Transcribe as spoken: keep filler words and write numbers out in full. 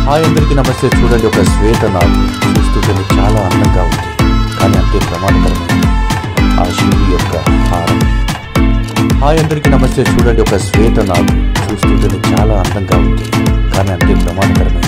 Hi అందరికీ నమస్తే. చూడండి, ఒక శ్వేత నాగు చూస్తుంటే చాలా అందంగా ఉంది, కానీ అంతే ప్రమాదకరమైంది. ఆ శివుడి యొక్క హారం. హాయ్ అందరికీ నమస్తే. చూడండి, ఒక శ్వేత నాగు చూస్తుంటే చాలా అందంగా ఉంది, కానీ అంతే ప్రమాదకరమైంది.